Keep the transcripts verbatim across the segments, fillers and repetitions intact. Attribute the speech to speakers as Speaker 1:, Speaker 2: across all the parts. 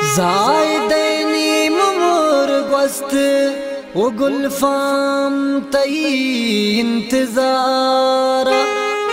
Speaker 1: ज़ायदेनी मुमर गोस्त वो गुलफाम तई इंतज़ारा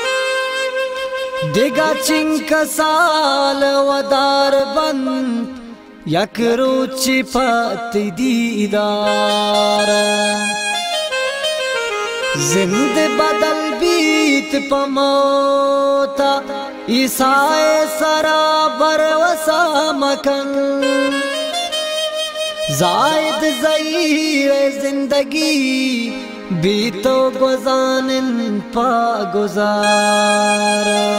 Speaker 1: दिगा चिंका साल वदार बंद यक रुचि पति दीदारा जिंद बदल बीत पमोता ईसाए सरा बरवसा मकन जायद ज़हीर जिंदगी बीतो गुज़ानिन पा गुज़ारा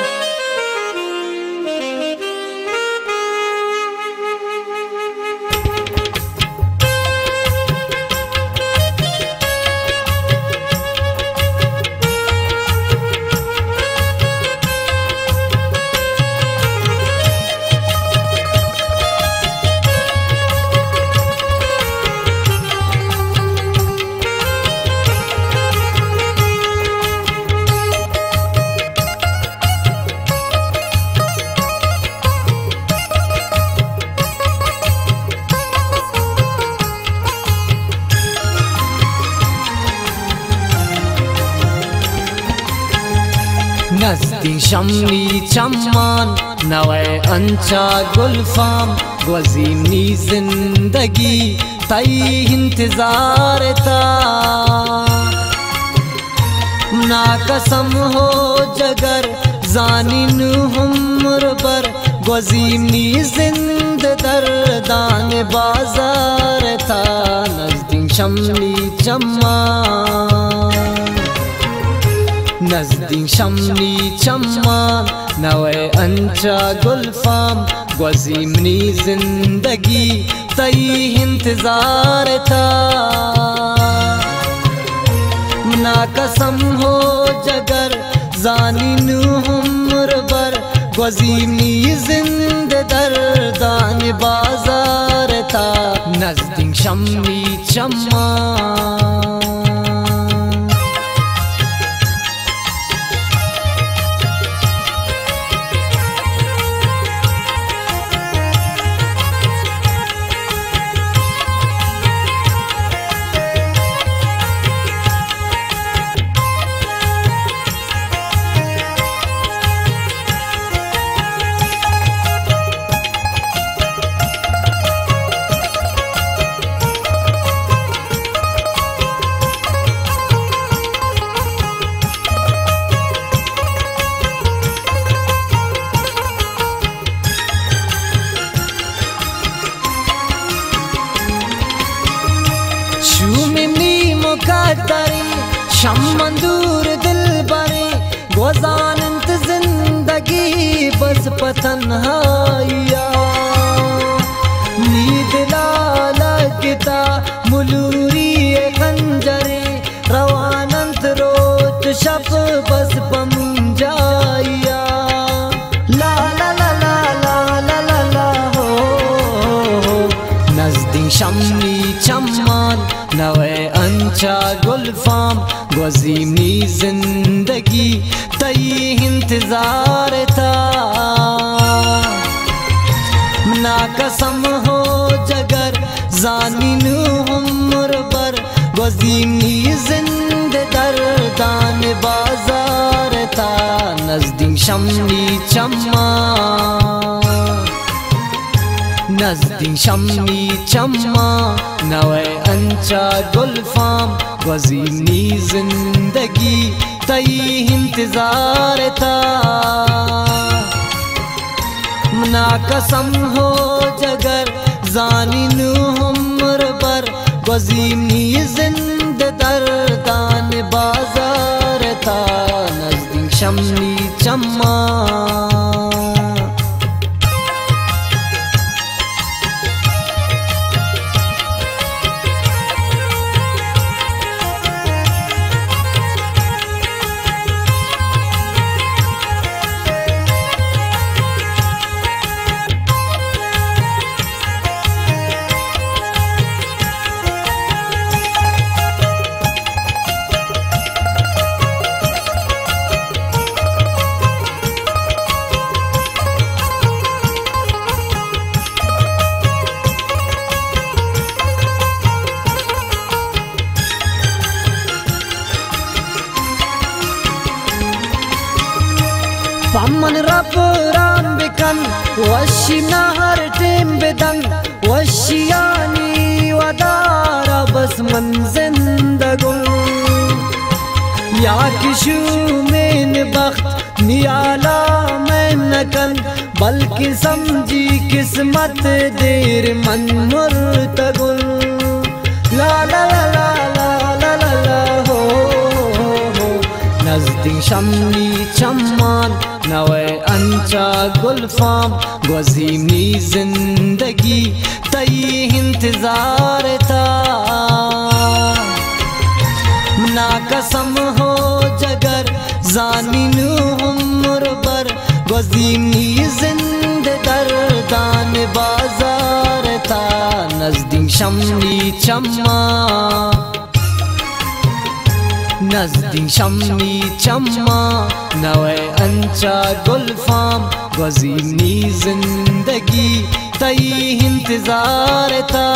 Speaker 1: नज़दी शम्मी चम्मान नवे अंचा गुलफाम गुज़ीमनी जिंदगी तई इंतज़ार था ना कसम हो जगर जानिन हुम्र बर गुज़ीमनी जिंद दरदान बाजार था नज़दी शम्मी चम्मान नज़दी शम्मी चम्मान नवे अंचा गुलफाम गुज़ीमनी जिंदगी तई इंतज़ार था ना कसम हो जगर जानिन हुम्र बर गुज़ीमनी जिंद दरदान बाजार था नज़दी शम्मी चम्मान शम्मंदूर दिल बरे गुज़ानत जिंदगी बस पतन्हाइया नींद लालगता मुलूरी खंजरे रवानंत रोज शब बस बमुंजाइया ला ला ला ला ला ला ला ला हो नज़दी शम्मी चम्मान नवे अंचा गुलफाम गुज़ीमनी जिंदगी तई इंतज़ार था ना कसम हो जगर जानिन हुम्र बर गुज़ीमनी जिंद दरदान बाजार था नज़दी शम्मी चम्मान नज़दी शम्मी चम्मान नवे अंचा गुलफाम गुज़ीमनी जिंदगी तई इंतज़ार था ना कसम हो जगर जानिन हुम्र बर गुज़ीमनी जिंद दरदान बाजार था नज़दी शम्मी चम्मान رام بکن وشی نهر تیم بدن وشیانی و دارا بس من زندگون یا کشو من بخت نیالا میں نکن بلکہ سمجھی قسمت دیر من مرتگن لا لا لا لا لا لا لا لا ہو نزدیک شمنی چمان نوے انچا گلفام گزیمی زندگی تی انتظار تا نا قسم ہو جگر زانی نو عمر بر گزیمی زند دردان بازار تا نزدیک شمنی چما نزدیک شمنی چما نوے انچا گلفام گزیمی زندگی تی انتظار تا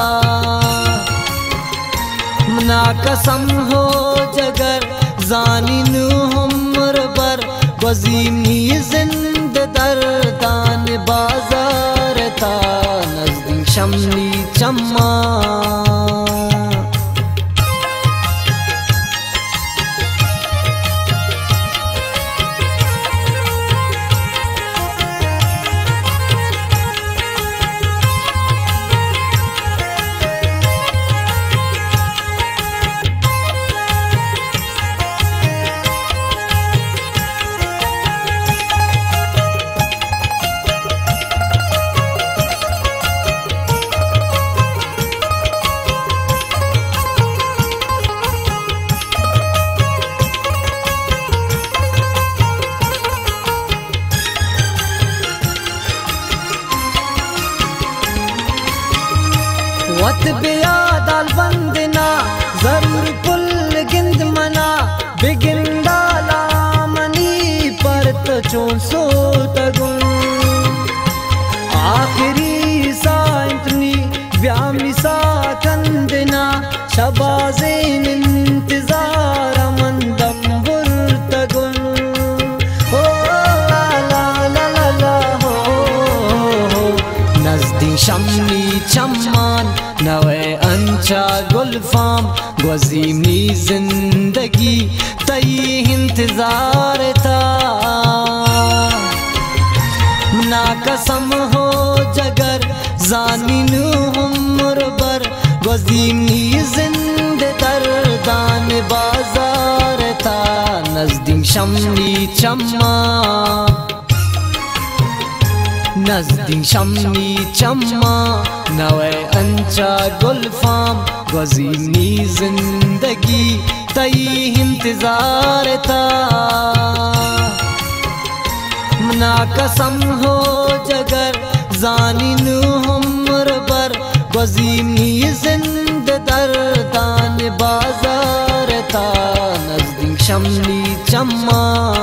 Speaker 1: نا قسم ہو جگر زانی نو عمر بر گزیمی زند دردان بازار تا نزدیک شمنی چما वत बियाद अलबंदना जरूर पुल गिंद मना बिगिंदाला मनी पर तो चौसो तगुन आखिरी साइंतनी व्यामी सा कंदना शबाज़ेन इंतजार मंदम बुर्तगुन हो ला ला ला ला ला हो नज़दीक शम्नी चम्मान नवे अंचा गुलफाम गज़ीमी जिंदगी तई इंतजार था ना कसम हो जगर जानी नू उम्र बर गज़ीमी जिंद दरदान बाजार था नज़दीक शम्नी चम्मा नज़दीक शम्नी चम्मा नवे अंचा गुलफाम गज़ीमी जिंदगी तई इंतजार था ना कसम हो जगर जानी नू उम्र बर गज़ीमी जिंद दरदान बाजार था नज़दीक शम्नी चम्मा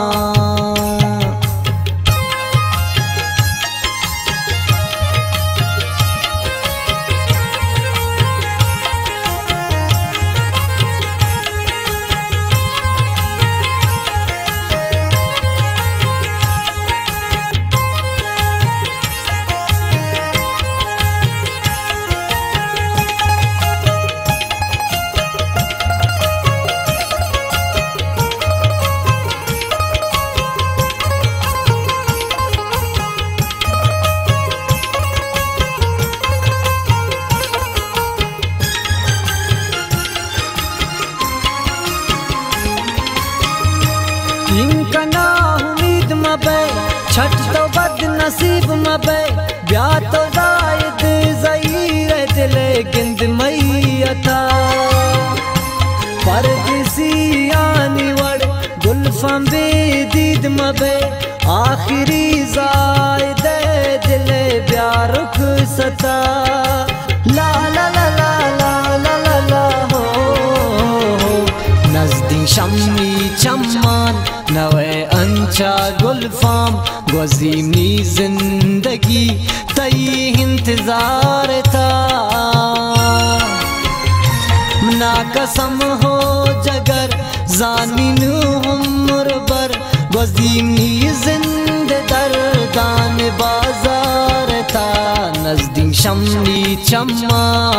Speaker 1: इनका ना उम्मीद मबे छठ तो बद नसीब मबे ब्याह तो जायद ज़हीर दिले गिंद मैया था परदेसी आनी वड़ गुलफाम बेदीद मबे आखिरी जायद दिले ब्याह रुख सता ला ला ला ला ला ला ला ला हो नज़दीक शम्नी चम्मान नवे अंचा गुलफाम गज़ीमी जिंदगी तई इंतजार था ना कसम हो जगर जानी नू उम्र बर गज़ीमी जिंद नजदीक शमनी चम्मा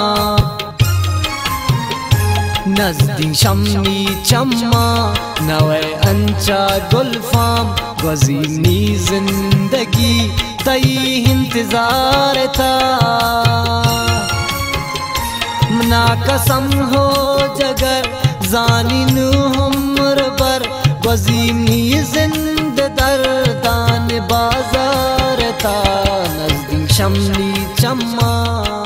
Speaker 1: नजदीक शमनी चम्मा नवे अंचा गुलफाम वजीनी जिंदगी तई इंतजार था मना कसम हो जगर जानी नु हमर बर वजीनी जिंद दर्दान बाजार था नजदीक शमनी चम्मा।